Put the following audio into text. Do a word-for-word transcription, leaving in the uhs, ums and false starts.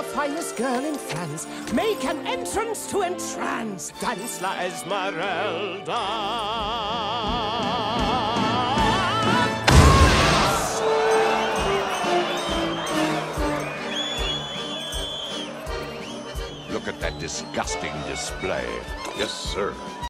the finest girl in France, make an entrance to entrance. Dance la Esmeralda. Look at that disgusting display. Yes, sir.